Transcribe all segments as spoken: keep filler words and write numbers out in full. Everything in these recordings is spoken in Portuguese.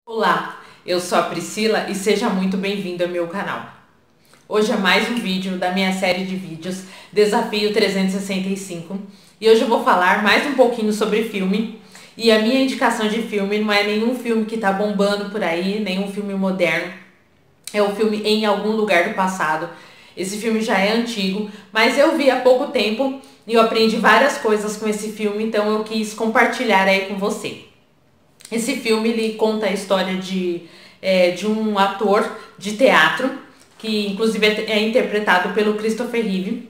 Olá, eu sou a Priscila e seja muito bem-vindo ao meu canal. Hoje é mais um vídeo da minha série de vídeos Desafio trezentos e sessenta e cinco e hoje eu vou falar mais um pouquinho sobre filme. E a minha indicação de filme não é nenhum filme que tá bombando por aí, nenhum filme moderno. É um filme Em Algum Lugar do Passado. Esse filme já é antigo, mas eu vi há pouco tempo e eu aprendi várias coisas com esse filme, então eu quis compartilhar aí com você. Esse filme ele conta a história de, é, de um ator de teatro, que inclusive é interpretado pelo Christopher Reeve.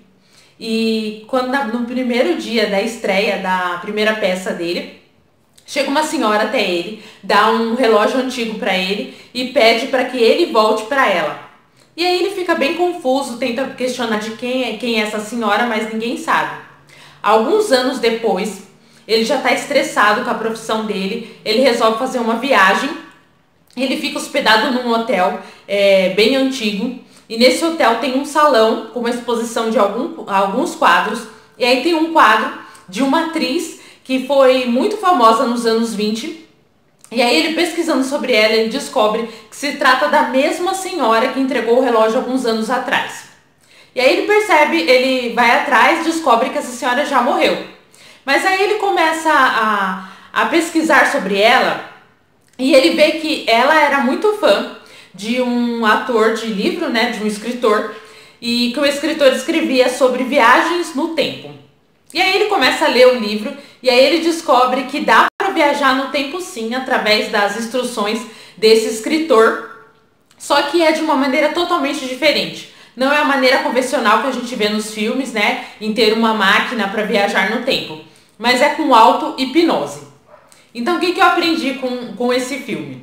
E quando no primeiro dia da estreia da primeira peça dele, chega uma senhora até ele, dá um relógio antigo para ele e pede para que ele volte para ela. E aí ele fica bem confuso, tenta questionar de quem é, quem é essa senhora, mas ninguém sabe. Alguns anos depois, ele já está estressado com a profissão dele, ele resolve fazer uma viagem, ele fica hospedado num hotel é, bem antigo, e nesse hotel tem um salão com uma exposição de algum, alguns quadros, e aí tem um quadro de uma atriz que foi muito famosa nos anos vinte, e aí ele pesquisando sobre ela, ele descobre que se trata da mesma senhora que entregou o relógio alguns anos atrás. E aí ele percebe, ele vai atrás, descobre que essa senhora já morreu. Mas aí ele começa a, a pesquisar sobre ela e ele vê que ela era muito fã de um ator de livro, né, de um escritor, e que o escritor escrevia sobre viagens no tempo. E aí ele começa a ler o livro e aí ele descobre que dá para viajar no tempo sim, através das instruções desse escritor, só que é de uma maneira totalmente diferente. Não é a maneira convencional que a gente vê nos filmes, né, em ter uma máquina para viajar no tempo, mas é com auto-hipnose. Então o que, que eu aprendi com, com esse filme?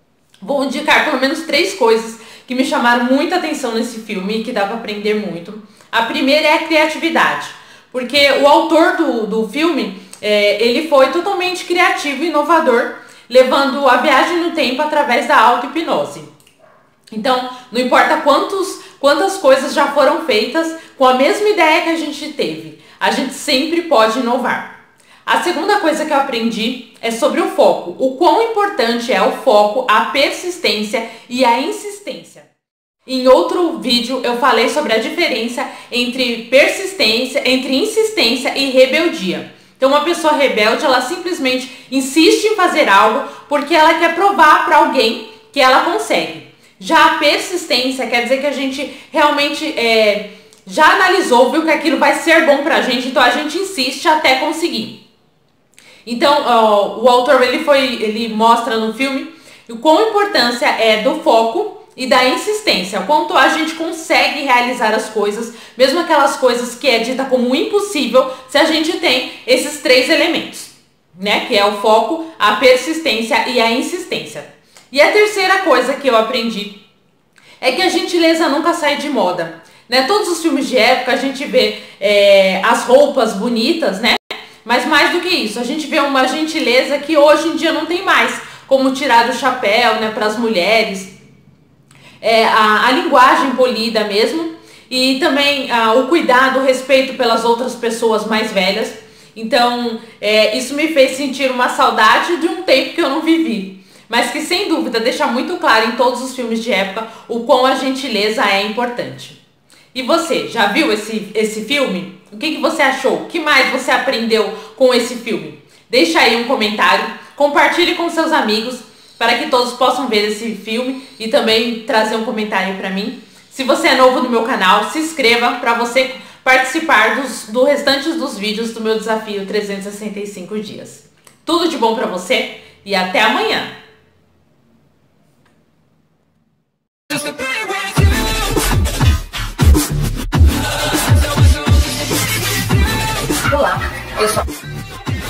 Vou indicar pelo menos três coisas que me chamaram muita atenção nesse filme e que dá para aprender muito. A primeira é a criatividade, porque o autor do, do filme, é, ele foi totalmente criativo e inovador, levando a viagem no tempo através da auto-hipnose. Então, não importa quantos, quantas coisas já foram feitas com a mesma ideia que a gente teve, a gente sempre pode inovar. A segunda coisa que eu aprendi é sobre o foco, o quão importante é o foco, a persistência e a insistência. Em outro vídeo eu falei sobre a diferença entre persistência, entre insistência e rebeldia. Então uma pessoa rebelde, ela simplesmente insiste em fazer algo porque ela quer provar para alguém que ela consegue. Já a persistência quer dizer que a gente realmente é, já analisou, viu que aquilo vai ser bom pra gente, então a gente insiste até conseguir. Então ó, o autor ele, foi, ele mostra no filme o quão a importância é do foco e da insistência, o quanto a gente consegue realizar as coisas, mesmo aquelas coisas que é dita como impossível, se a gente tem esses três elementos, né? Que é o foco, a persistência e a insistência. E a terceira coisa que eu aprendi é que a gentileza nunca sai de moda, né? Todos os filmes de época a gente vê é, as roupas bonitas, né? Mas mais do que isso, a gente vê uma gentileza que hoje em dia não tem mais, como tirar o chapéu, né, para as mulheres, é, a, a linguagem polida mesmo, e também a, o cuidado, o respeito pelas outras pessoas mais velhas. Então é, isso me fez sentir uma saudade de um tempo que eu não vivi, mas que sem dúvida deixa muito claro em todos os filmes de época o quão a gentileza é importante. E você, já viu esse, esse filme? O que, que você achou? O que mais você aprendeu com esse filme? Deixa aí um comentário, compartilhe com seus amigos para que todos possam ver esse filme e também trazer um comentário para mim. Se você é novo no meu canal, se inscreva para você participar dos, do restante dos vídeos do meu desafio trezentos e sessenta e cinco dias. Tudo de bom para você e até amanhã! Olá, eu sou